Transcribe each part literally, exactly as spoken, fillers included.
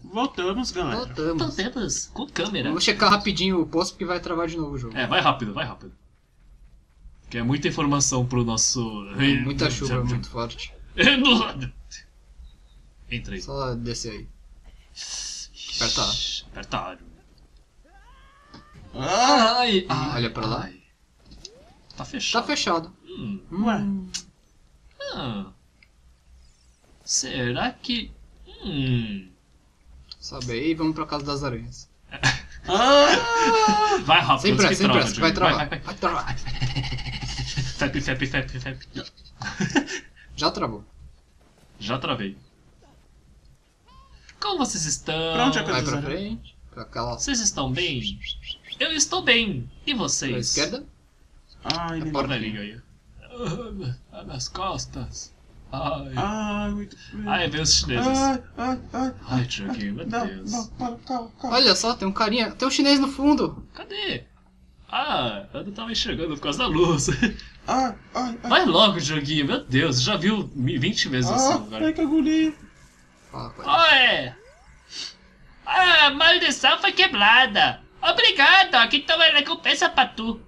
Voltamos, galera. Voltamos. Voltamos com câmera. Vamos checar rapidinho o posto porque vai travar de novo o jogo. É, vai rápido, vai rápido. Que é muita informação pro nosso... Muita chuva, muito forte. Entra aí. Só descer aí. Aperta A. Aperta A. Ah, Ai, Ah, olha pra lá. ai. Tá fechado. Tá fechado. Hum. ué. Ah. Será que... Hum... Sobe aí e vamos pra casa das aranhas. Ah, Vai rápido, Sem antes pressa, que sem trava, pressa, Diogo. vai travar. Vai, vai, Vai travar. Fep, fep, fep, fep. Já travou. Já travei. Como vocês estão? Pra onde é que eu Vai tô pra zerando? frente. Pra cá lá. Vocês estão bem? Eu estou bem. E vocês? Pra esquerda. Ai, nem porta. Pornelinho aí. Ah, minhas costas. Ai. Ai, muito frio. Ai, veio os chineses. Ai, ai, ai. Ai, Dioguinho, meu Não, Deus. não, para, calma, calma. Olha só, tem um carinha. Tem um chinês no fundo. Cadê? Ah, eu não tava enxergando por causa da luz. Ai, ai, ai. Vai logo, Dioguinho, meu Deus. Já viu vinte vezes esse Ah, lugar. ai, que agonia. Fala com ele. Oi! Ah, a maldição foi quebrada. Obrigado, aqui tá uma recompensa pra tu.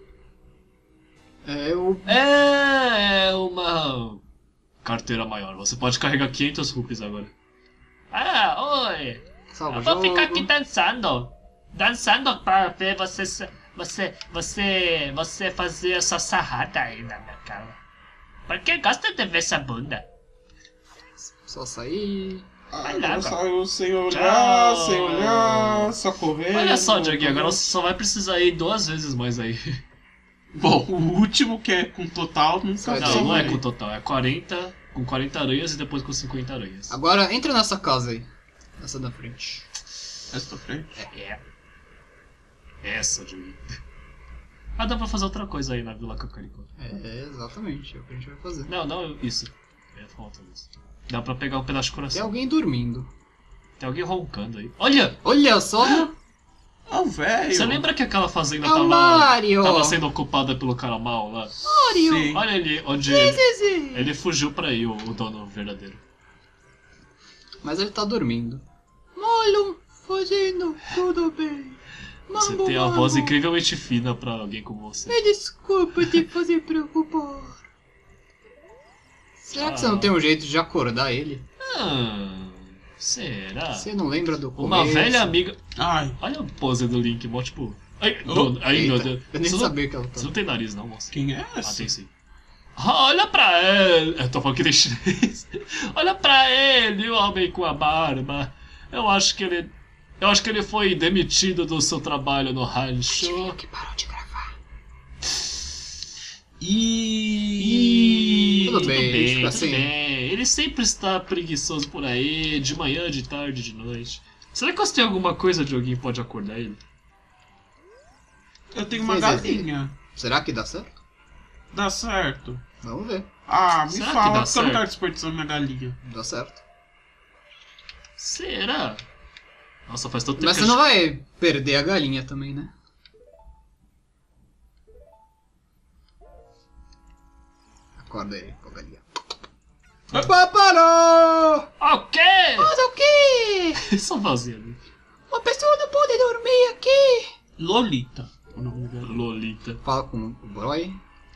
É, eu... É uma carteira maior. Você pode carregar quinhentos rupees agora. Ah, oi. Salva Eu o vou jogo. ficar aqui dançando. Dançando pra ver você... Você... Você... Você fazer essa sarrada aí na minha cara. Porque gosta de ver essa bunda. Só sair. Ah, Vai agora lá, saiu sem olhar, Tchau. sem olhar, só correndo. Olha só, Dioguinho, agora você só vai precisar ir duas vezes mais aí. Bom, o último que é com total nunca Sai Não, daí. não é com total, é quarenta, com quarenta aranhas e depois com cinquenta aranhas. Agora entra nessa casa aí. Nessa da frente. Essa frente. É. Essa, Dioguinho. Ah, dá pra fazer outra coisa aí na Vila Cacaricó. É, exatamente. É o que a gente vai fazer. Não, não, isso. É falta disso. Dá pra pegar um pedaço de Tem coração. alguém dormindo. Tem alguém roncando aí. Olha! Olha só! Ah, o velho. Você lembra que aquela fazenda É o tava, Mario! tava sendo ocupada pelo cara mal lá? Mario! Sim. Olha ele, onde ele, Sim. ele fugiu pra aí, o, o dono verdadeiro. Mas ele tá dormindo. Malum, fazendo tudo bem. Você Mambo, tem a mambo. voz incrivelmente fina pra alguém como você. Me desculpa te fazer preocupar. Será que você não tem um jeito de acordar ele? Ah, será? Você não lembra do começo? Uma velha amiga... Ai, Olha a pose do Link, mó tipo... Ai, Oh, do- ai meu Eita, Deus. eu nem Você não- sabia que ela Você tava. não tem nariz não, moça. quem é Ah, essa? tem sim. Ah, olha pra ele. Eu tô falando que tem chinês. Olha pra ele, o homem com a barba. Eu acho que ele... Eu acho que ele foi demitido do seu trabalho no rancho. Que parou de gravar. Ih, Tudo bem, tudo bem, fica tudo assim. bem. Ele sempre está preguiçoso por aí, de manhã, de tarde, de noite. Será que você tem alguma coisa de alguém que pode acordar ele? eu tenho uma Sim, sim, sim. galinha. Será que dá certo? Dá certo. Vamos ver. Ah, me Será que fala, dá porque eu não certo? quero desperdiçar minha galinha. Dá certo. Será? Nossa, faz todo tempo Mas que você a não vai perder a galinha também, né? Acorda aí, pô, galinha. Opa, parou! O quê? Mas o quê? Só vazia ali. Uma pessoa não pode dormir aqui! Lolita, o nome da galinha. Lolita. Fala com o Broy.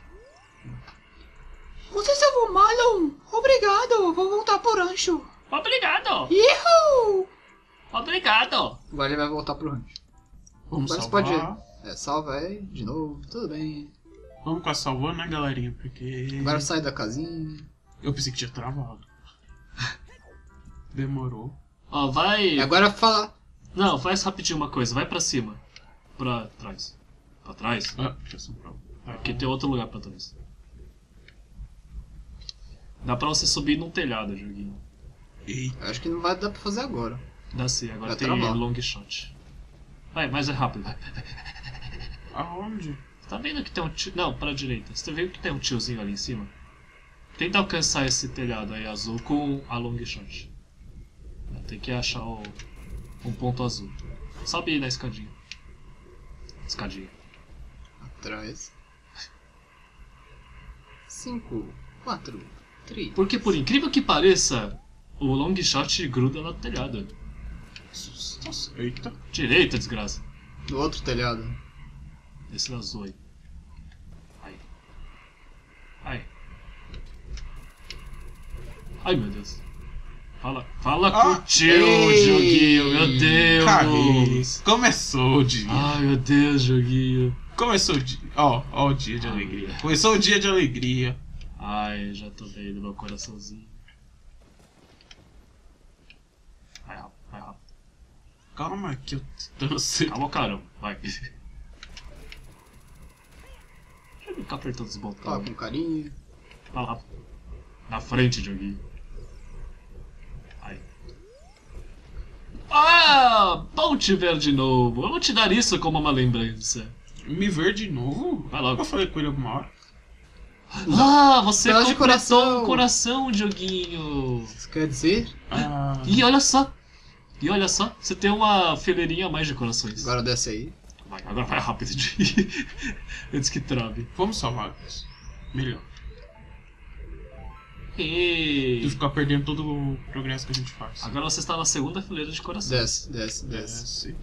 Você salvou Malon! Obrigado! Vou voltar pro rancho! Obrigado! Ihu! Obrigado! Agora ele vai voltar pro rancho. Vamos Agora você salvar. pode ir. É, salva aí, de novo, tudo bem. Vamos com a salvando, né, galerinha? Porque Agora sai da casinha. eu pensei que tinha travado. Demorou. Ó, vai... Agora fala. Não, faz rapidinho uma coisa. Vai pra cima. Pra trás. Pra trás? Ah, já sobrou. Aqui tem outro lugar pra trás. Dá pra você subir num telhado, joguinho. Eita. Acho que não vai dar pra fazer agora. Dá sim, agora Vai tem travar. long shot. Vai, mas é rápido. Vai. Aonde? Você tá vendo que tem um tio... Não, pra direita. Você tá vendo que tem um tiozinho ali em cima? Tenta alcançar esse telhado aí azul com a long shot. Tem que achar o... um ponto azul. Sobe aí na escadinha. Escadinha. Atrás. Cinco, quatro, três. Porque por incrível que pareça, o long shot gruda no telhado. Nossa, eita. Direita, desgraça. Do outro telhado. Esse azul aí. Ai. Ai. Ai, meu Deus. Fala, fala Ah, com o tio, ei, Joguinho, meu Deus. Carrei. Começou o dia. Ai, meu Deus, Joguinho. Começou o dia. Ó, ó o dia de alegria. Começou o dia de alegria. Ai, já tô bem no meu coraçãozinho. Vai rápido, vai rápido. Calma que eu tô no centro. Calma, caramba, vai. Deixa eu ficar apertando os Fala botões. com carinho. Vai lá. Na frente, Joguinho. Ai. Ah! Bom te ver de novo. Eu vou te dar isso como uma lembrança. Me ver de novo? Vai logo. Eu falei com ele alguma hora. Ah, você Pedaço de completou coração. um coração, Joguinho. Isso quer dizer? Ah, E olha só. E olha só, você tem uma fileirinha a mais de corações. Agora desce aí. Vai, agora vai rápido. Antes que trave. vamos salvar isso. Melhor. E... Do que ficar perdendo todo o progresso que a gente faz. Agora você está na segunda fileira de corações. Desce, desce, desce. Desce.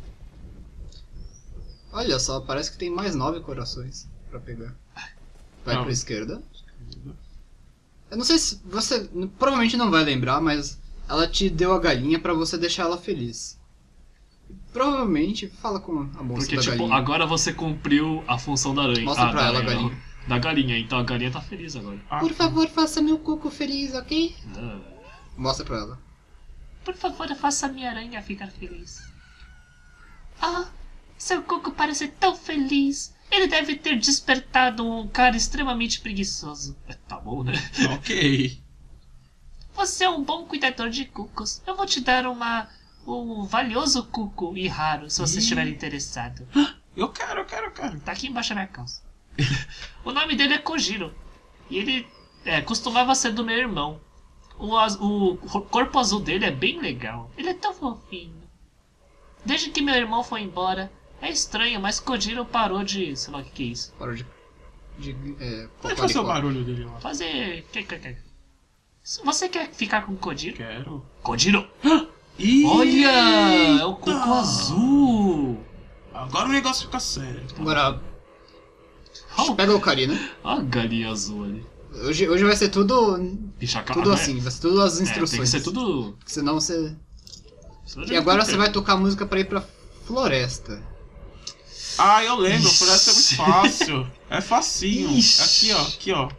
Olha só, parece que tem mais nove corações pra pegar. Vai Não. pra esquerda. Eu não sei se você... Provavelmente não vai lembrar, mas ela te deu a galinha pra você deixar ela feliz. Provavelmente, fala com a moça Porque, da tipo, galinha. agora você cumpriu a função da aranha. Mostra ah, pra da ela a aranha, galinha. não. Da galinha, então a galinha tá feliz agora. Ah, Por favor, faça meu cuco feliz, ok? Ah. Mostra pra ela. Por favor, faça minha aranha ficar feliz. Ah, seu Coco parece tão feliz. Ele deve ter despertado um cara extremamente preguiçoso. É, tá bom, né? ok. Você é um bom cuidador de cucos. Eu vou te dar uma um valioso cuco e raro, se você Ih. estiver interessado. Eu quero, eu quero, eu quero. Tá aqui embaixo da minha calça. O nome dele é Kojiro. E ele é, costumava ser do meu irmão. O, az- o corpo azul dele é bem legal. Ele é tão fofinho. Desde que meu irmão foi embora, é estranho, mas Kojiro parou de... sei lá o que, que é isso. Parou de... de é, Pode fazer o cocoricó. barulho dele lá. Fazer... que- que- que- Você quer ficar com Kojiro? Quero. Kojiro! Ih, Olha! É o coco eita. azul! Agora o negócio fica sério. Agora, Oh, pega o Ocarina. a galinha azul ali. Hoje, hoje vai ser tudo... Bicha, a Tudo né? assim, vai ser tudo as É, instruções. tem que ser tudo... Senão você... senão E já agora não você tem vai tempo. tocar música pra ir pra floresta. Ah, eu lembro, Ixi. parece ser muito fácil. É facinho. Ixi. Aqui, ó, aqui, ó.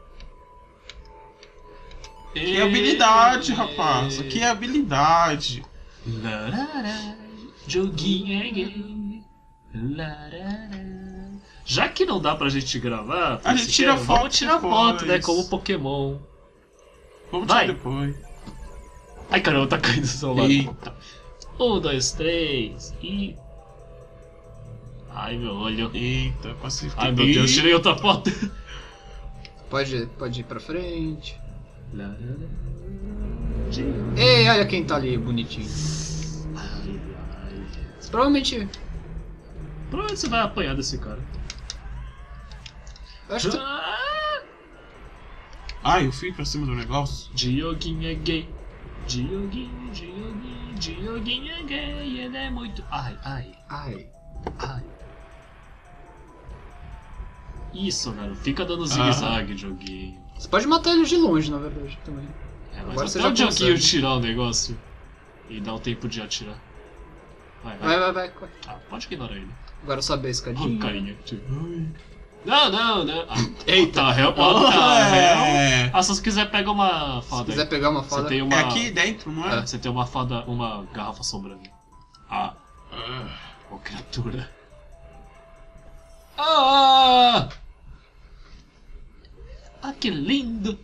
Que E... é habilidade, rapaz. Aqui é habilidade. Larará, joguinho é gay. Larará. Já que não dá pra gente gravar, A gente se tira quer, foto vamos tirar depois. foto, né? Como Pokémon. Vamos Vai. tirar depois. Ai caramba, tá caindo o celular. Eita. Um, dois, três e. Ai meu olho. Eita, quase fiquei. Ai meu Deus, Ih, tirei outra foto. Pode, pode ir pra frente. Larará. Ei, olha quem tá ali, bonitinho. Ai, ai. Provavelmente... Provavelmente você vai apanhar desse cara. Eu acho que... Ah, Ah, eu fui pra cima do negócio. Dioguinho é gay. Dioguinho, Dioguinho, Dioguinho é gay. Ele é muito. Ai, ai, Ai. ai. Isso, garoto. Fica dando zigue-zague, Dioguinho. Você pode matar ele de longe, na verdade, também. É, mas Agora você até já o Dioguinho consegue. tirar o negócio e dar o tempo de atirar. Vai, vai. Vai, vai, vai. vai. Ah, pode ignorar ele. Agora sobe a escadinha. Oh, carinha. Tipo, não, não, não. Ah, Eita. Tá, réu. Ó, tá, réu. é. Ah, só se quiser pega uma Se fada quiser aí. pegar uma Você fada... tem uma... É aqui dentro, não é? É, você tem uma fada, uma garrafa sobrando. Ah, Ah. ô criatura. Ah! Ah, que lindo!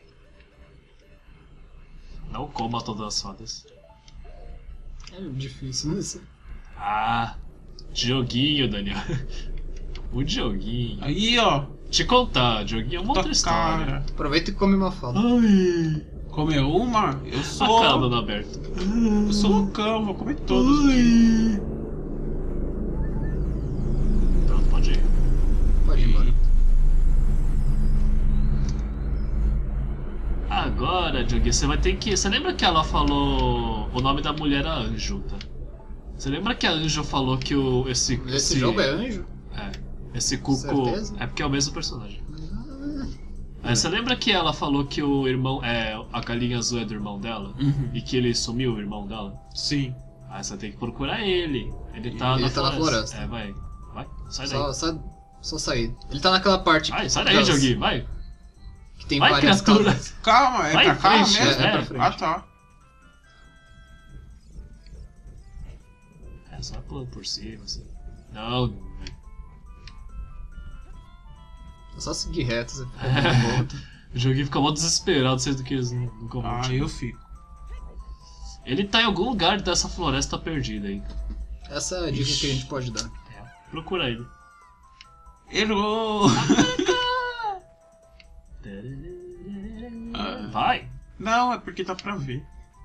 Não coma todas as fadas. É difícil, né? Isso. Ah, Dioguinho, Daniel. O Dioguinho. Aí, ó. Te contar, Dioguinho é uma outra Tua história. cara. Aproveita e come uma fada. Ai, Comeu uma? Eu a sou. cara dando aberto. Eu sou loucão, vou comer todos aqui. Pronto, pode ir. Pode ir embora. Agora, Dioguinho, você vai ter que... Você lembra que ela falou... O nome da mulher era Anjo, tá? Você lembra que a Anjo falou que o, esse, Esse, esse jogo é anjo? É, esse Cuco. Certeza? É porque é o mesmo personagem. Aí você lembra que ela falou que o irmão. É, a galinha azul é do irmão dela? Uhum. E que ele sumiu, o irmão dela? Sim. Aí você tem que procurar ele. Ele tá, Ele na, tá na floresta. floresta. É, vai. Vai, sai daí. Só, só, só sair. Ele tá naquela parte Vai, que, sai daí, das- Joguinho, vai. que tem Vai, várias criatura. casas. Calma, é Vai pra em cá frente, mesmo? É, é é. pra frente. Ah, tá. É, só pulando por cima, assim. Não, não. É só seguir reto, você fica dando volta. O Joguinho fica mó desesperado, sendo que eles não não comem. Ah, eu fico. Ele tá em algum lugar dessa floresta perdida aí. Essa é a dica que a gente pode dar. É, procura ele. Errou! Vai! Não, é porque dá pra ver.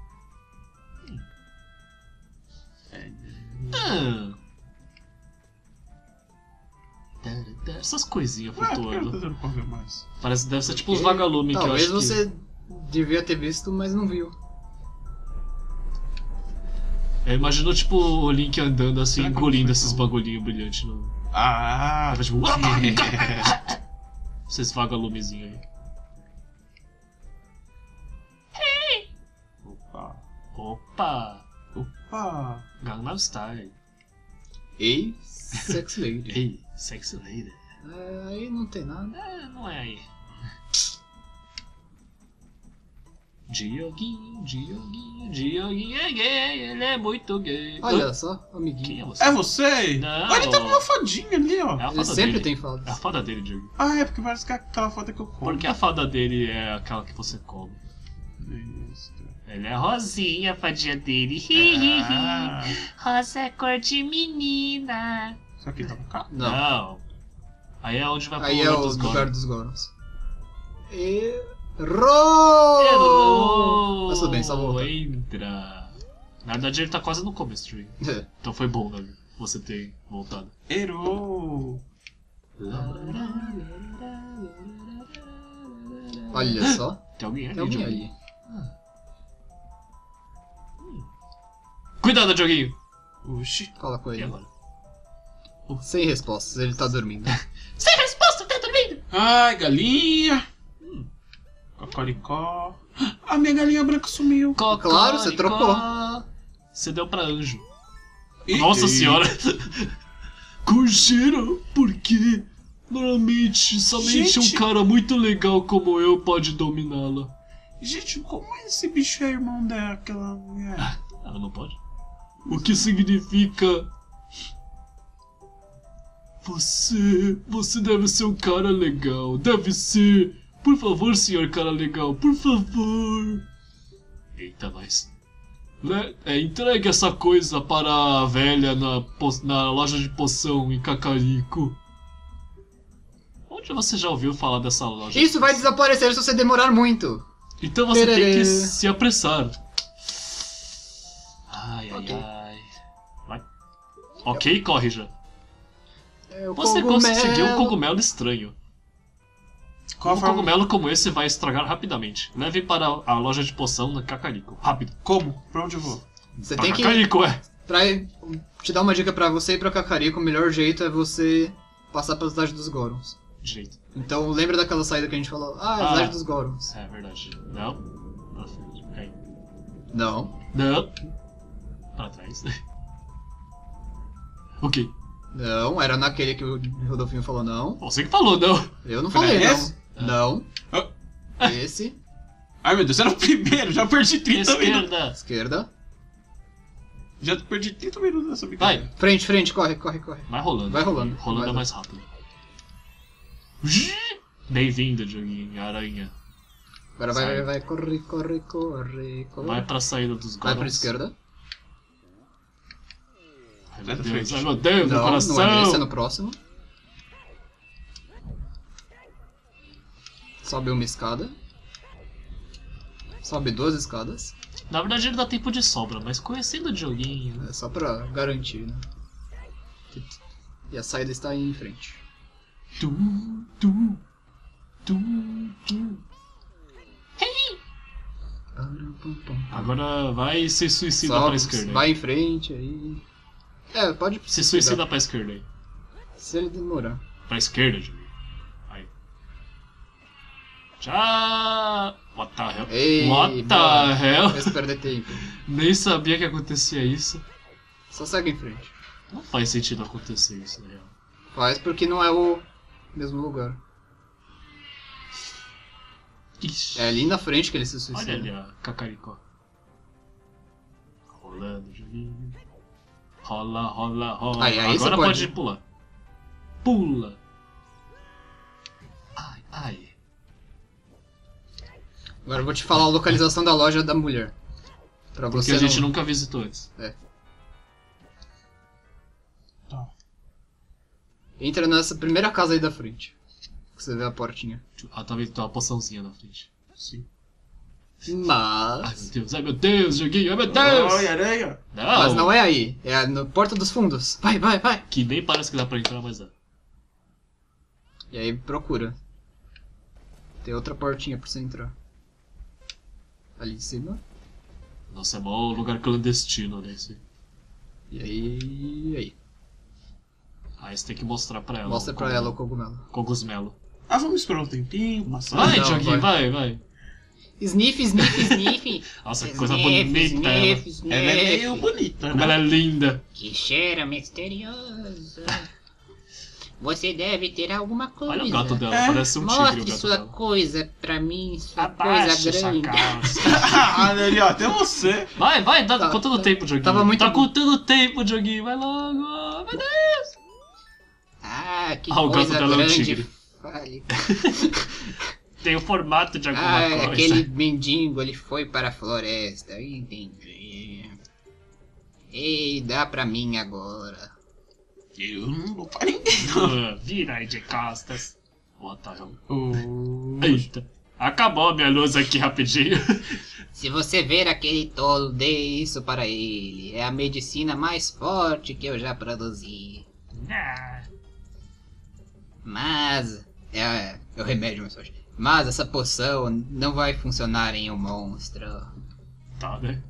Ah. Essas coisinhas Ué, por que não tá flutuando. dando pra ver mais? Parece que deve ser tipo uns Porque vagalumes que eu Talvez acho que... você devia ter visto, mas não viu. É, imaginou tipo o Link andando assim, Será que eu engolindo não esses fui, bagulhinhos brilhantes no... Ah! Tava tipo... é. Esses vagalumezinhos aí. Opa! Opa! Opa! Gangnam Style. Ei, sex lady. Ei, sexy lady. É, aí não tem nada. É, não é aí. Dioguinho, Dioguinho, Dioguinho é gay, ele é muito gay. Olha só, Quem é amiguinho. você? É você? Não. Olha, tem uma fadinha ali, ó. É a Ele fada sempre dele. tem fadas. É a fada dele, Diogo. Ah, é porque parece que é aquela foda que eu como. Porque a fada dele é aquela que você come. Isso. Ele é rosinha, a fadinha dele. Ah, Rosa é cor de menina. isso aqui tava cá? Não. Não. Aí é onde vai pro Aí é lugar o dos lugar Goron. dos Gorons. Errou! Errou! Mas tudo bem, só voltar. Entra. Na verdade ele tá quase no começo, Tree. É. Então foi bom, né? Você ter voltado. Errou! Olha só, Tem alguém ali, tem alguém Dioguinho. ali. Cuidado, Dioguinho! Oxi. Fala com E ele. agora? Sem respostas, ele tá dormindo. Sem resposta, tá dormindo? Ai, galinha! Cocoricó. A minha galinha branca sumiu. Claro, você trocou. Você deu pra anjo. Ih, Nossa ih. senhora! Cocheira, por quê? Normalmente, somente Gente. um cara muito legal como eu pode dominá-la. Gente, como esse bicho é irmão daquela mulher? Ela não pode? O que significa... Você... Você deve ser um cara legal. Deve ser... Por favor, senhor cara legal, por favor. Eita, nós. Le- é, entregue essa coisa para a velha na, po- na loja de poção em Cacarico. Onde você já ouviu falar dessa loja? Isso vai desaparecer se você demorar muito. Então você tem Tererê. que se apressar. Ai, ai, Ok. ai. Vai. Ok, corre já. É o Você cogumelo. conseguiu um cogumelo estranho. Qual a Um forma? cogumelo como esse vai estragar rapidamente. Leve para a loja de poção na Cacarico. Rápido. Como? Pra onde eu vou? Você Pra tem que... Cacarico, é. Pra te dar uma dica pra você ir pra Cacarico, o melhor jeito é você passar pela cidade dos Gorons. Direito. Então lembra daquela saída que a gente falou? Ah, é a Ah. cidade dos Gorons. É verdade. Não. Pra frente. Aí. Não. Não. Pra trás. Ok. Não, era naquele que o Rodolfinho falou não. Você que falou, não. Eu não Foi falei esse? não. Não. Ah. Esse. Ai meu Deus, era o primeiro, já perdi trinta minutos. Esquerda. Esquerda. Já perdi trinta minutos nessa brincadeira. Vai. Frente, frente, corre, corre, corre. Vai rolando. Vai rolando. Rolando Vai é lá. mais rápido. Bem-vindo, Dioguinho. Aranha. Agora vai, Sai. vai, vai, corre, corre, corre, corre. Vai pra saída dos Vai Gorons. pra esquerda. Ai, Vai meu pra Deus, frente. ai, meu Deus, meu Não, coração. não é nesse, é no próximo. Sobe uma escada. Sobe duas escadas. Na verdade ele dá tempo de sobra, mas conhecendo o Dioguinho... É só pra garantir, né? E a saída está aí em frente. Tu, tu, tu, tu. Agora vai e se suicida Só pra esquerda. vai em frente aí. É, pode Se suicida pra esquerda aí. Se ele demorar. Pra esquerda, Júlio. Aí. Já. What the hell? Ei, What boa. the hell? Fez perder tempo. Nem sabia que acontecia isso. Só segue em frente. Não faz sentido acontecer isso, na real. Faz porque não é o mesmo lugar. Ixi. É ali na frente que ele se suicida. Olha ali a Cacaricó. Rolando, Julinho. Rola, rola, rola. Aí, aí Agora você pode... pode. pular. Pula. Ai, ai. Agora eu vou te falar a localização da loja da mulher. Pra Porque você a gente não... nunca visitou antes. Tá. Entra nessa primeira casa aí da frente. Que você vê a portinha. Ah, tá vendo? Tem uma poçãozinha na frente. Sim. Ai, meu Mas... Deus, ai meu Deus, joguinho, ai meu Deus! Oi, aranha. Não, Mas não é aí. É na porta dos fundos. Vai, vai, vai. Que nem parece que dá pra entrar, mas dá. E aí procura. Tem outra portinha pra você entrar. Ali em cima. Nossa, é mó lugar clandestino, né? Esse. E aí... e aí. Aí você tem que mostrar pra ela. Mostra o pra cogum- ela o cogumelo. Cogumelo. Ah, vamos esperar um tempinho, uma Vai, Não, Joguinho, vai, vai. Sniff, sniff, sniff. Nossa, que coisa bonita ela. Ela é meio bonita, Como ela né? é linda. Que cheiro misterioso. Você deve ter alguma coisa. Olha o gato dela, É. parece um tigre o Mostre gato sua dela. coisa pra mim, sua Abaixa coisa essa grande. calça. Ah, ali, ó, até você. Vai, vai, tá Tá, contando o tá- tempo, Joguinho. tava muito Tá bom. contando o tempo, Joguinho, vai logo. Oh, meu Deus. Ah, que Ah, o gato coisa dela é um grande. tigre. Fale. Tem o formato de alguma Ah, coisa. aquele mendigo, ele foi para a floresta. Entendi. Ei, dá pra mim agora. Eu não dou pra ninguém, não. Ah, vira aí de costas. What the hell? Oh. Eita. Acabou a minha luz aqui rapidinho. Se você ver aquele tolo, dê isso para ele. É a medicina mais forte que eu já produzi. Ah, Mas... É, é o remédio mais forte. Mas essa poção não vai funcionar em um monstro. tá, né?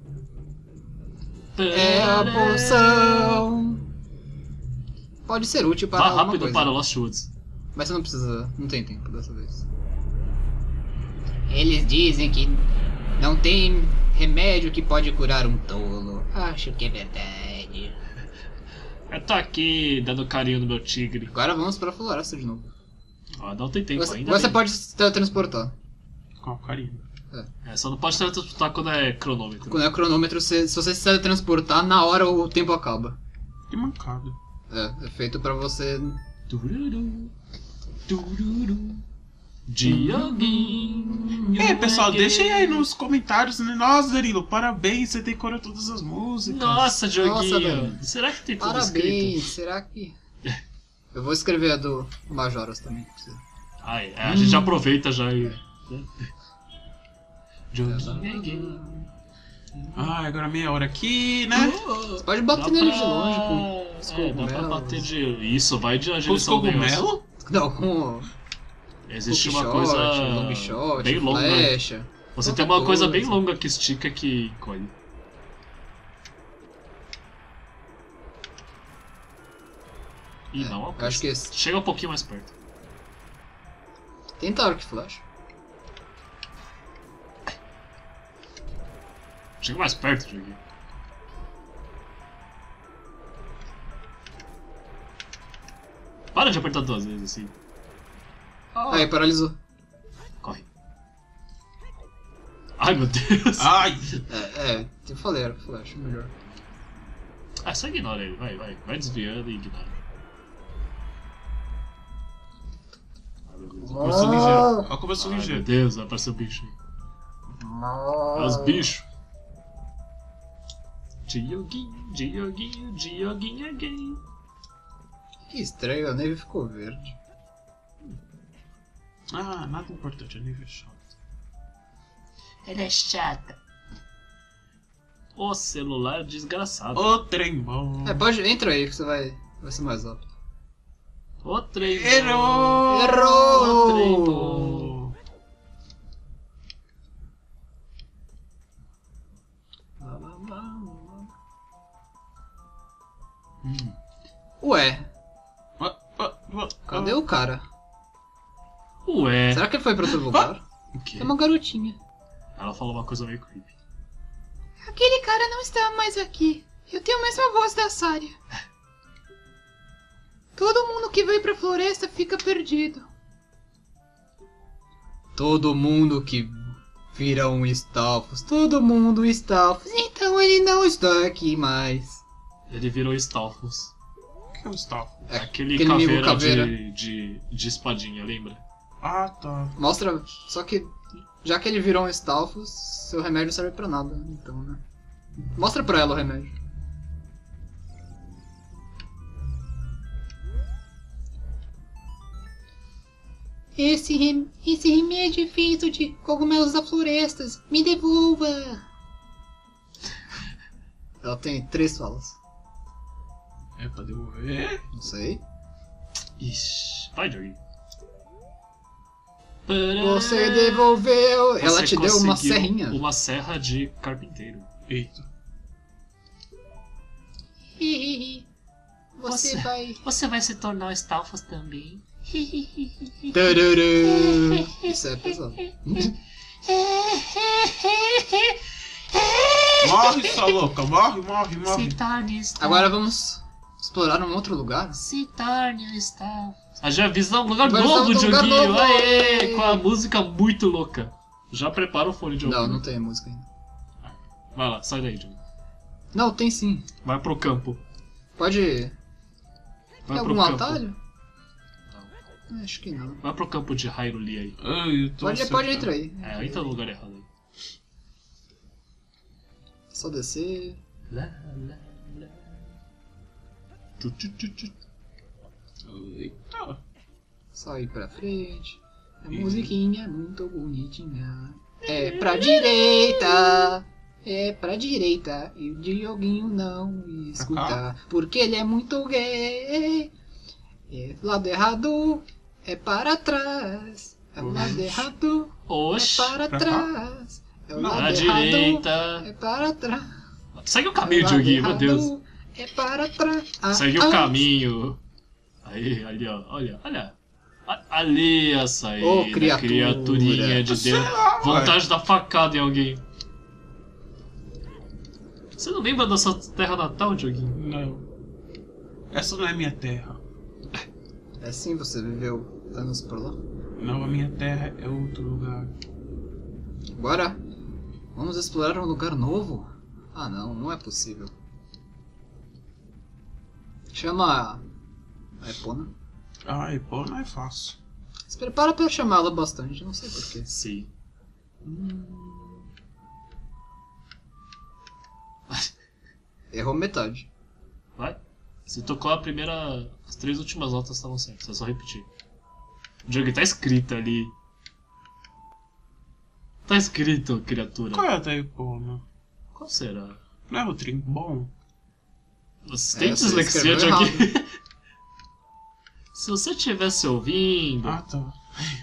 É a poção. Pode ser útil para Vá alguma rápido coisa. para Lost Woods. Mas você não precisa... Não tem tempo dessa vez. Eles dizem que não tem remédio que pode curar um tolo. Acho que é verdade. Eu tô aqui dando carinho no meu tigre. Agora vamos pra floresta de novo. Ah, não tem tempo Você, ainda. você tem. pode se teletransportar. Com carinho. É, só não pode teletransportar quando é cronômetro. Quando é cronômetro, você- se você se teletransportar, na hora o tempo acaba. Que mancada. É, é feito pra você... Tururu, tururu, Dioguinho. É, pessoal, deixem aí nos comentários, né? Nossa, Danilo, parabéns, você decorou todas as músicas. Nossa, Dioguinho. Danilo. Será que tem tudo Parabéns, escrito? será que... Eu vou escrever a do Majoras também. pra você. Ah, é, a gente já aproveita já e... Dioguinho é gay. Ah, agora meia hora aqui, né? Você pode Dá bater nele pra- de longe com... os É, dá pra cogumelos. bater de... Isso, vai de Com os agilição do negócio. cogumelo? Não, com... Existe hook uma shot, coisa long shot, bem longa. flecha. Você qualquer tem uma coisa coisa. bem longa que estica que encolhe. Ih, não, alcança. Eu acho que esse... Chega um pouquinho mais perto. Tenta arco e flecha. Chega mais perto, Dioguinho. Para de apertar duas vezes assim. Aí, paralisou. Corre. Ai, meu Deus. Ai! É, é, eu falei arco e flecha, melhor. Ah, só ignora ele. Vai, vai. Vai desviando e ignora. Ah, meu Deus. Eu sou ligeiro. Olha como eu sou Ai, meu ligeiro. Deus, vai aparecer o bicho aí. É os bichos. Dioguinho, Dioguinho, Dioguinho é gay. Que estranho, a neve ficou verde. Ah, nada importante, é nível chato. Ela é chata. O celular desgraçado. Ô, trem bom. É, pode... Entra aí que você vai... Vai ser mais rápido. O trem. Errou! Errou! O trem bom. Hum. Ué, Ah, ah, ah, cadê ah. o cara? Ué. Será que ele foi pra outro lugar? O quê? É uma garotinha. Ela falou uma coisa meio creepy. Aquele cara não está mais aqui. Eu tenho a mesma voz da Saria. Todo mundo que vai pra floresta fica perdido. Todo mundo que vira um Stalfos. Todo mundo Stalfos. Então ele não está aqui mais. Ele virou Stalfos. O que é o Staff? É Aquele, aquele inimigo caveira, caveira. De, de, de espadinha, lembra? Ah, tá. Mostra. Só que já que ele virou um Stalfos, seu remédio serve pra nada. Então, né? Mostra pra ela o remédio. Esse, rem... Esse remédio é feito de cogumelos da florestas. Me devolva! Ela tem três falas. É pra devolver? Não sei. Ixi, vai, Joey. Você devolveu! Você Ela te deu uma conseguiu serrinha. Uma serra de carpinteiro. Eita. Você, Você- vai. Você vai se tornar o Stalfos também. Tarará. Isso é pesado. Morre, sua louca. Morre, morre, morre. Se torne Stalfos. Agora vamos explorar um outro lugar. Se torne o Stalfos. Ah, já visão um lugar Agora novo, estamos num lugar Dioguinho. novo. Aê, com a música muito louca. Já prepara o fone de ouvido. Não, não tem música ainda. Vai lá, sai daí, Diogo. Não, tem sim. Vai pro campo. Pode. Tem Vai pro algum campo. atalho? É, acho que não. Vai pro campo de Hyrule aí. Ai, eu tô Pode, acertando. pode entrar aí. É, entra no lugar errado aí. Só descer. Lá, lá, lá. Tu, tu, tu, tu. Eita. Só ir pra frente. A Ih. musiquinha é muito bonitinha. É pra direita. É pra direita. E o Dioguinho não escuta. Porque ele é muito gay. É lado errado. É para trás. É o lado errado. É Oxi, para Pra cá? trás. É o Não, lado na errado. direita. É para trás. Segue o É o caminho, lado Dioguinho, meu errado. Deus. É para trás. Ah, Segue ah. o caminho. Aí, ali, ó. Olha, olha. A- Ali a saída. Ô, criatura. Criaturinha de Sei Deus. lá, Vontade de dar facada em alguém. Você não lembra da sua terra natal, Dioguinho? Não. Essa não é minha terra. É assim, você viveu anos por lá? Não, a minha terra é outro lugar. Agora, vamos explorar um lugar novo? Ah não, não é possível. Chama a Epona. Ai, pô, não é fácil. Se prepara pra chamá-la bastante, não sei porquê. Sim. Errou metade. Vai. Você tocou a primeira. As três últimas notas estavam certas, é só repetir. O Diogo tá escrito ali. Tá escrito, criatura. Qual é a da Epona? Qual será? Não é o Trimbom? Você tem É, você dislexia, escreveu Diogo? Se você estivesse ouvindo. Ah, tá.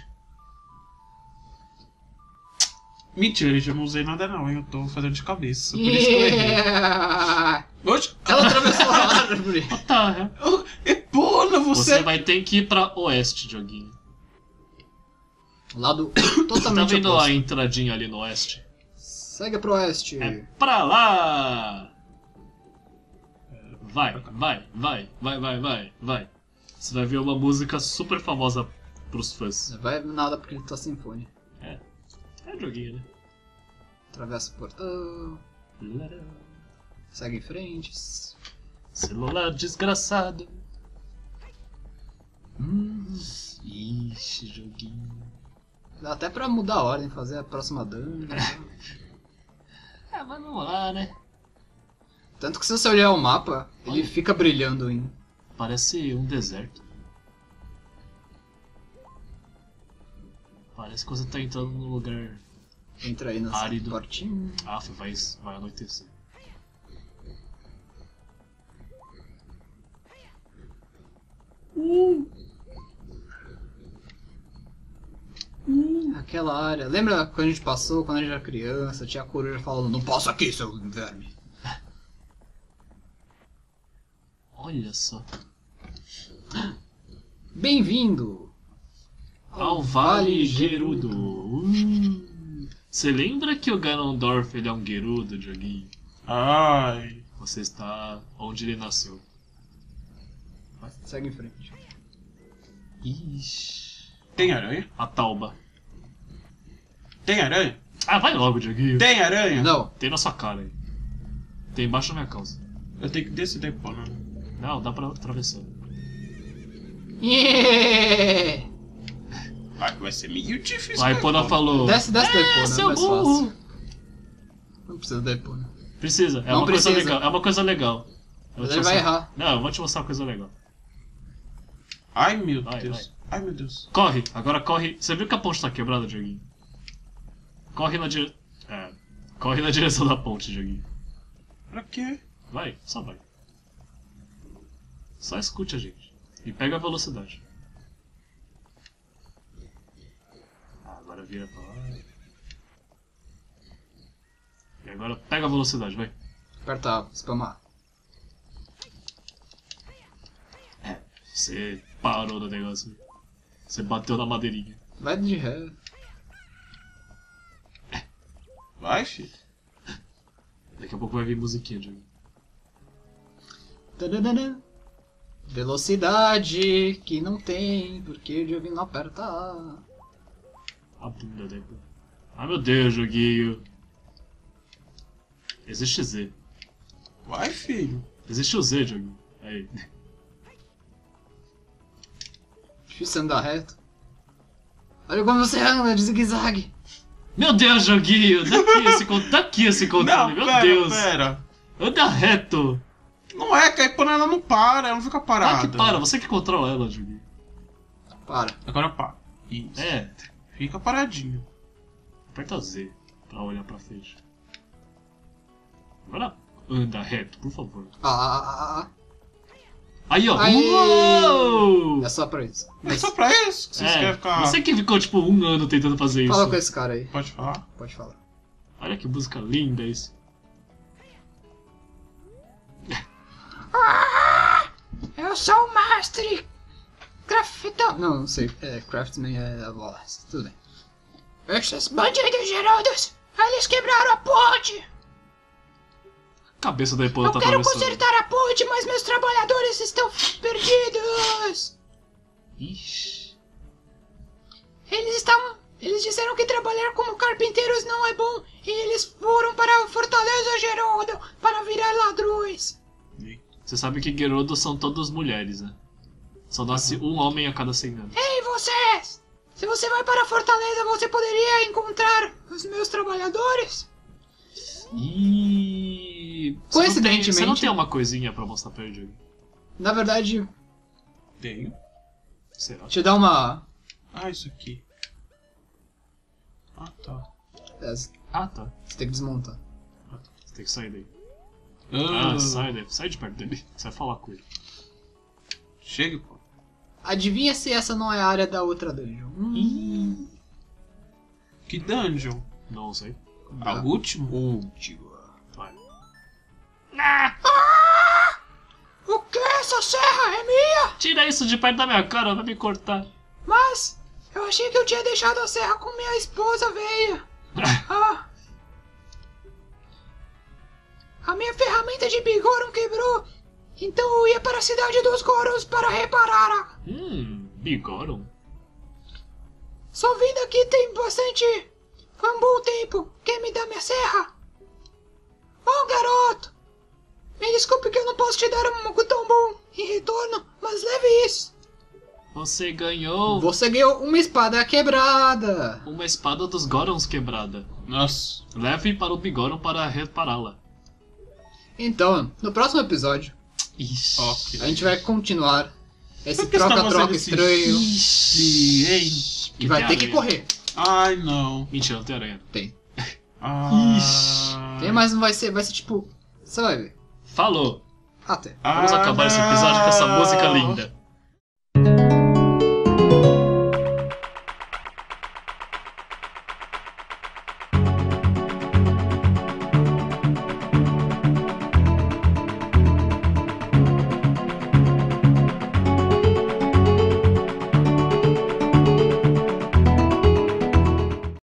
Mentira, eu não usei nada não, hein? Eu tô fazendo de cabeça. Por isso que eu errei. Yeah! Oxe! Ela atravessou a árvore! Tá, Oh, Epona, você... você vai ter que ir pra oeste, Dioguinho. Lado Tá totalmente vendo oposto. a entradinha ali no oeste? Segue pro oeste. É pra lá! Vai, vai, vai, vai, vai, vai, vai. Você vai ver uma música super famosa pros fãs. Vai nada porque ele tá sem fone. É joguinho, né? Atravessa o portão. Segue em frente. Celular desgraçado. Hum, Ixi, joguinho. dá até pra mudar a ordem, fazer a próxima dungeon. Ah, mas vamos lá, né? Tanto que se você olhar o mapa, ele fica brilhando em. Parece um deserto. Parece que você tá entrando num lugar. Entra aí nessa Árido. portinha. Ah, vai, vai anoitecer. Aquela área. Lembra quando a gente passou, quando a gente era criança, tinha a coruja falando, não passa aqui, seu verme. Olha Olha só. Bem-vindo Ao Vale Gerudo. Você uh. lembra que o Ganondorf ele é um Gerudo, Dioguinho? Ai. Você está onde ele nasceu. Segue em frente. Ixi. Tem aranha? A tauba. Tem aranha? Ah, vai logo, Dioguinho. Tem aranha? Não. Tem na sua cara aí. Tem embaixo da minha calça. Eu tenho que descer depois, né? Não, dá pra atravessar. Yeah! Vai, vai ser meio difícil. Vai, né, Pona pô? falou. Desce, desce É, depois, né? seu Mais burro. fácil. Não precisa depois, né? Precisa, é Não uma coisa precisa. legal. É uma coisa legal. Eu vou Mas te ele vai mostrar- errar. Não, eu vou te mostrar uma coisa legal. Ai, meu Vai, Deus. Ai, meu Deus. Corre, agora corre. Você viu que a ponte tá quebrada, Dioguinho? Corre na dire... É. Corre na direção da ponte, Dioguinho. Pra quê? Vai, só vai. Só escute a gente. E pega a velocidade. Ah, agora vira pra lá. E agora pega a velocidade, vai. Aperta spamar. Você parou no negócio. Você bateu na madeirinha. Vai de ré. Vai, filho. Daqui a pouco vai vir musiquinha, Diogo. Tadadadã. Velocidade que não tem, porque o Diogo não aperta A. A bunda dele. Ai meu Deus, joguinho. Existe Z. Vai, filho. Existe o Z, joguinho. Aí. Difícil andar reto. Olha como você anda de zigue-zague. Meu Deus, joguinho. Daqui esse, con- daqui esse controle. Não, Meu pera, Deus. pera. Anda reto. Não é, que a Epona ela não para, ela não fica parada. Ah, que para. Você que controla ela, joguinho. Para. Agora para. Isso. É. Fica paradinho. Aperta Z pra olhar pra frente. Agora anda reto, por favor. Ah, ah, ah, ah. Aí, ó. Aê! Uou! É só pra isso. É só pra isso que vocês É, querem ficar... você que ficou tipo um ano tentando fazer isso. Fala com esse cara aí. Pode falar? Pode falar. Olha que música linda isso. Eu sou o mestre Craftão. Não, não sei. É, Craftsman é a voz. Tudo bem. Esses bandidos Geraldos, eles quebraram a ponte. Cabeça da Epona Eu tá quero atravessando. consertar a ponte, mas meus trabalhadores estão perdidos. Ixi. Eles estavam... Eles disseram que trabalhar como carpinteiros não é bom e eles foram para a Fortaleza Geraldo para virar ladrões. Você sabe que Gerudo são todas mulheres, né? Só nasce um homem a cada cem anos. Ei, vocês! Se você vai para a Fortaleza, você poderia encontrar os meus trabalhadores? E Coincidentemente- Você não tem uma coisinha pra mostrar pra ele, Diogo? Na verdade, Tenho. Será? te dá uma... Ah, isso aqui. Ah, tá. É, você Ah, tá. tem que desmontar. Você tem que sair daí. Ah, Ah, sai daí. Sai de perto dele. Você vai falar com ele. Chega, pô. Adivinha se essa não é a área da outra dungeon? Hum. Que dungeon? Não sei. A última? Última. Vai. O que? Essa serra é minha? Tira isso de perto da minha cara, vai me cortar. Mas eu achei que eu tinha deixado a serra com minha esposa velha. Ah. A minha ferramenta de Bigoron quebrou. Então eu ia para a cidade dos Gorons para reparar a... Hum, Bigoron. Só vim daqui tem bastante... Foi um bom tempo. Quer me dar minha serra? Oh, garoto. Me desculpe que eu não posso te dar um tão bom em retorno, mas leve isso. Você ganhou Você ganhou uma espada quebrada. uma espada dos Gorons quebrada. Nossa. Leve para o Bigoron para repará-la. Então, no próximo episódio, Ixi. Ok. a gente vai continuar esse Por que você tá troca-troca fazendo esse estranho. Ixi, ei. E vai ter que aranha. correr. Ai, não. Mentira, não tem aranha. Tem. Ah. Tem, mas não vai ser, vai ser tipo... Você vai ver. Falou. Até. Vamos Ah, acabar esse episódio com essa não. música linda.